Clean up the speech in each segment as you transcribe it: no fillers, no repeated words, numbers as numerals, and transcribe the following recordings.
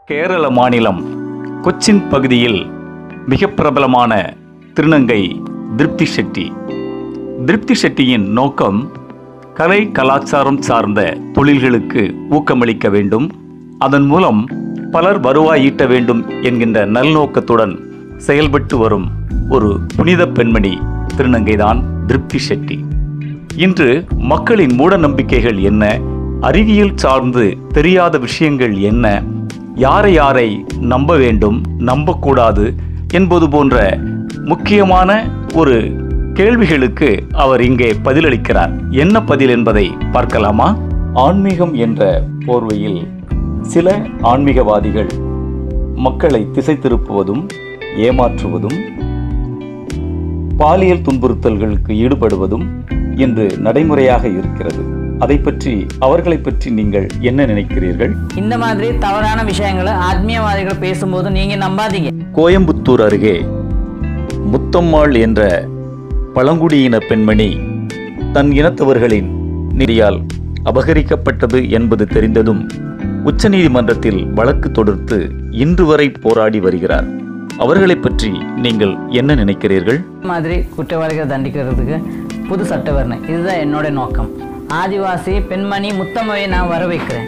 கேரள மாநிலம் கொச்சின் பகுதியில் மிக பிரபலமான திருநங்கை திருப்தி ஷெட்டி. திருப்தி ஷெட்டியின் நோக்கம் கலை கலாச்சாரம் சார்ந்த தொழில்களுக்கு ஊக்கமளிக்க வேண்டும், அதன் மூலம் பலர் வருவாய் ஈட்ட வேண்டும் என்கின்ற நல்நோக்கத்துடன் செயல்பட்டு வரும் ஒரு புனித பெண்மணி திருநங்கைதான் திருப்தி ஷெட்டி. இன்று மக்களின் மூட நம்பிக்கைகள் என்ன, அறிவியல் சார்ந்து தெரியாத விஷயங்கள் என்ன, யாரை யாரை நம்ப வேண்டும் நம்பக்கூடாது என்பது போன்ற முக்கியமான ஒரு கேள்விகளுக்கு அவர் இங்கே பதிலளிக்கிறார். என்ன பதில் என்பதை பார்க்கலாமா? ஆன்மீகம் என்ற போர்வையில் சில ஆன்மீகவாதிகள் மக்களை திசை திருப்புவதும் ஏமாற்றுவதும் பாலியல் துன்புறுத்தல்களுக்கு ஈடுபடுவதும் இன்று நடைமுறையாக இருக்கிறது. அதை பற்றி அவர்களை பற்றி நீங்கள் என்ன நினைக்கிறீர்கள்? இந்த மாதிரி தவறான விஷயங்களை ஆத்மீயவாதிகள் பேசும்போது நீங்க நம்பாதீங்க. கோயம்புத்தூர் அருகே முத்தம்மாள் என்ற பழங்குடியின பெண்மணி தன் இனத்தவர்களின் நிதியால் அபகரிக்கப்பட்டது என்பது தெரிந்ததும் உச்சநீதிமன்றத்தில் வழக்கு தொடுத்து இன்று வரை போராடி வருகிறார். அவர்களை பற்றி நீங்கள் என்ன நினைக்கிறீர்கள்? மாதிரி குற்றவாளிகளை தண்டிக்கிறதுக்கு புது சட்ட வரணும், இதுதான் என்னோட நோக்கம். ஆதிவாசி பெண்மணி முத்தம்மாவை நான் வர வைக்கிறேன்.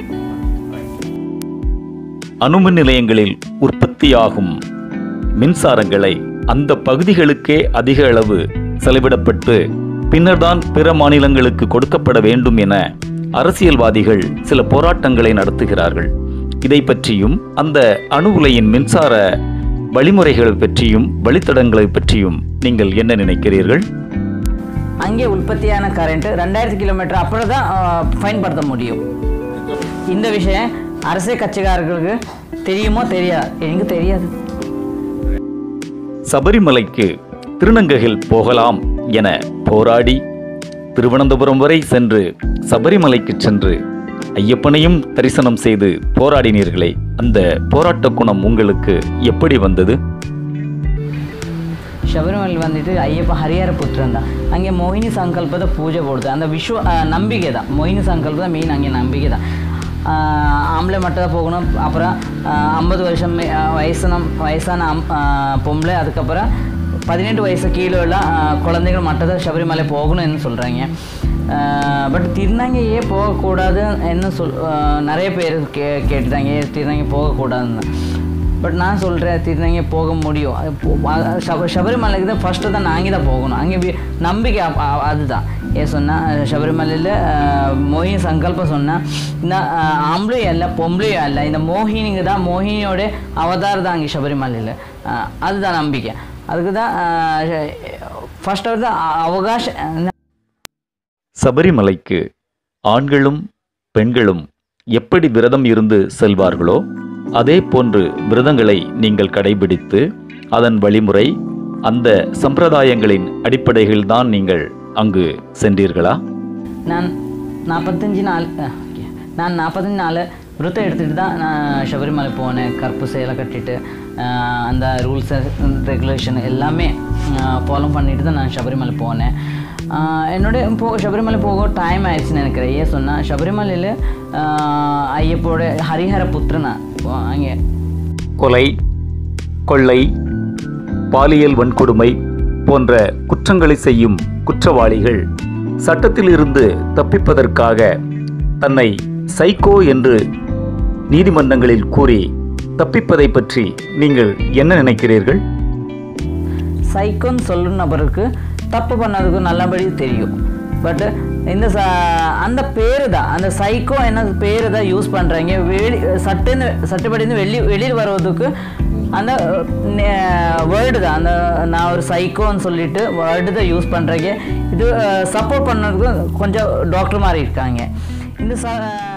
அணுமின் நிலையங்களில் உற்பத்தியாகும் மின்சாரங்களை அந்த பகுதிகளுக்கே அதிக அளவு செலவிடப்பட்டு பின்னர்தான் பிற மாநிலங்களுக்கு கொடுக்கப்பட வேண்டும் என அரசியல்வாதிகள் சில போராட்டங்களை நடத்துகிறார்கள். இதை பற்றியும் அந்த அணு உலையின் மின்சார வழிமுறைகள் பற்றியும் வழித்தடங்களை பற்றியும் நீங்கள் என்ன நினைக்கிறீர்கள்? அங்கே உற்பத்தியான கரண்ட் 2000 கிலோமீட்டர் அப்புறம் தான் பயன்படுத்த முடியும். இந்த விஷயம் அரசியல் கட்சிக்காரர்களுக்கு தெரியுமோ தெரியாது, எனக்கு தெரியாது. சபரிமலைக்கு திருநங்கைகள் போகலாம் என போராடி திருவனந்தபுரம் வரை சென்று சபரிமலைக்கு சென்று ஐயப்பனையும் தரிசனம் செய்து போராடினீர்களே, அந்த போராட்ட குணம் உங்களுக்கு எப்படி வந்தது? ಶಬರಿಮಲೆ வந்துட்டு ஐயப்ப ஹரிஹர புத்திரன் தான். அங்கே மோகினி சங்கல்பத்தை பூஜை போடுது. அந்த நம்பிக்கை தான், மோகினி சங்கல்பம் மெயின். அங்கே நம்பிக்கை தான். ஆம்பளை மட்டும் தான் போகணும். அப்புறம் 50 வருஷம் வயசான பொம்பளை, அதுக்கப்புறம் 18 வயசு கீழே உள்ள குழந்தைகள் மட்டும் தான் சபரிமலை போகணும்னு சொல்கிறாங்க. பட் திருநங்கை ஏன் போகக்கூடாது என்ன நிறைய பேர் கேட்டுட்டாங்க, திருநங்கை போகக்கூடாதுன்னு. பட் நான் சொல்கிறேன், திருநங்கை போக முடியும். சபரிமலைக்கு தான் ஃபஸ்ட்டு தான் நாங்கள் தான் போகணும். அங்கே நம்பிக்கை அதுதான். ஏன் சொன்னால் சபரிமலையில் மோகினி சங்கல்பம் சொன்னால் இந்த ஆம்பளையும் இல்லை பொம்பளையும் இல்லை, இந்த மோகினிங்க தான், மோகினியோட அவதாரம் தான் அங்கே சபரிமலையில். அதுதான் நம்பிக்கை. அதுக்கு தான் ஃபஸ்ட்டு தான் அவகாசம். சபரிமலைக்கு ஆண்களும் பெண்களும் எப்படி விரதம் இருந்து செல்வார்களோ அதே போன்று விரதங்களை நீங்கள் கடைபிடித்து அதன் வழிமுறை அந்த சம்பிரதாயங்களின் அடிப்படையில் தான் நீங்கள் அங்கு சென்றீர்களா? நான் 45 நாள் விரதம் எடுத்துகிட்டு தான் நான் சபரிமலை போனேன். கருப்பு சேலை கட்டிட்டு அந்த ரூல்ஸ் ரெகுலேஷன் எல்லாமே ஃபாலோ பண்ணிட்டு தான் நான் சபரிமலை போனேன். என்னோட சபரிமலை போக டைம் ஆயிடுச்சுன்னு நினைக்கிறேன். ஏன் சொன்னால் சபரிமலையில் ஐயப்போட ஹரிஹர புத்திரனா அங்கே கொலை, கொள்ளை, பாலியல் வன்கொடுமை போன்ற குற்றங்களை செய்யும் குற்றவாளிகள் சட்டத்திலிருந்து தப்பிப்பதற்காக தன்னை சைக்கோ என்று நீதிமன்றங்களில் கூறி தப்பிப்பதை பற்றி நீங்கள் என்ன நினைக்கிறீர்கள்? சைக்கோன்னு சொல்லும் நபருக்கு தப்பு பண்ணதுக்கு நல்லபடி தெரியும். பட் இந்த அந்த பேர் தான், அந்த சைக்கோ என்ன பேர் தான் யூஸ் பண்ணுறாங்க. சட்டப்படி வெளியில் வருவதுக்கு அந்த வேர்டு தான், அந்த நான் ஒரு சைக்கோன்னு சொல்லிட்டு வேர்டு தான் யூஸ் பண்ணுறீங்க. இது சப்போர்ட் பண்ணுறதுக்கு கொஞ்சம் டாக்டர் மாதிரி இருக்காங்க. இந்த